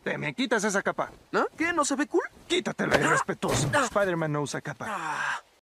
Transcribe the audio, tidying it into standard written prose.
Te me quitas esa capa. ¿No? ¿Qué? ¿No se ve cool? Quítatela, irrespetuoso. Spider-Man no usa capa. Ah.